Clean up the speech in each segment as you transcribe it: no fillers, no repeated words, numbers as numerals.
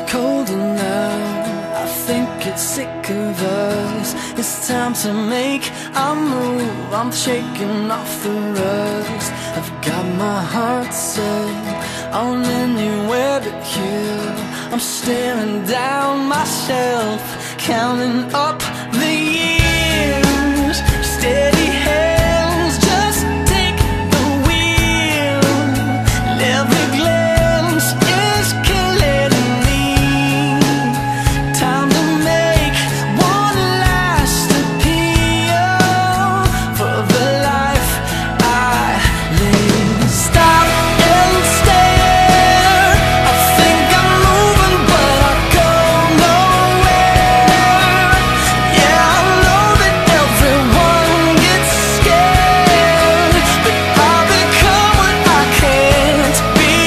colder now. I think it's sick of us. It's time to make a move. I'm shaking off the rust. I've got my heart set on anywhere but here. I'm staring down myself, counting up the years. Steady hands, just take the wheel. Every glance is killing me. Time to make one last appeal for the life I live. Stop and stare. I think I'm moving, but I go nowhere. Yeah, I know that everyone gets scared, but I've become what I can't be.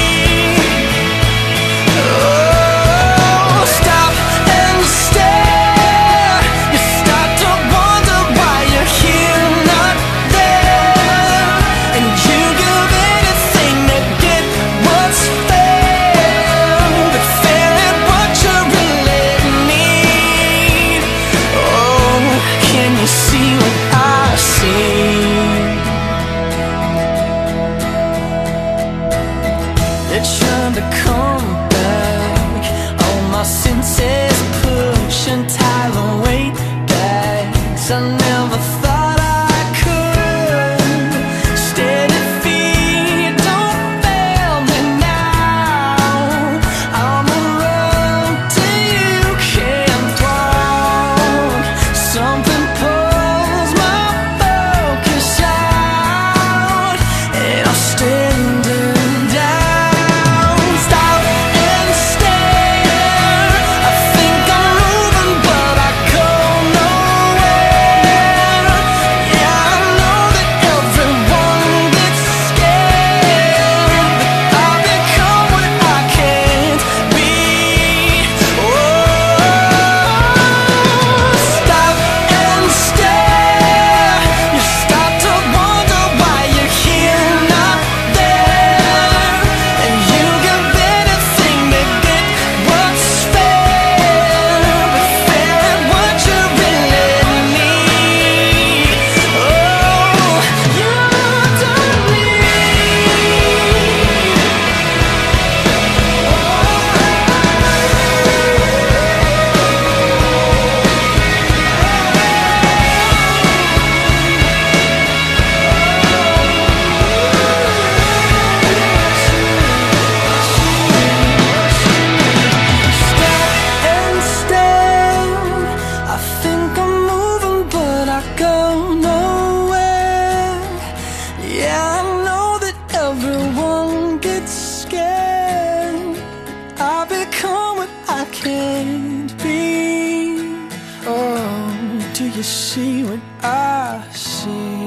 Oh, stop and stare. You start to wonder why you're here, not there, and you give anything to get what's fair, but fair ain't what you really need. Oh, can you see what I see? They're trying to come back. All my senses push and tie the weight back. 'Cause I never thought I could. Steady feet, don't fail me now. I'm around till you can't walk. Something pulls my focus out, and I'm standing down. Stop and stare. I think I'm moving, but I go nowhere. Yeah, I know that everyone gets scared, but I've become what I can't be. Oh, stop and stare. You start to wonder why you're here, not there, and you give anything to get what's fair, but fair ain't what you really need. Oh, you don't stop and stare. I think I'm moving, but I go nowhere. Yeah, I know that everyone gets scared. I become what I can't be. Oh, do you see what I see?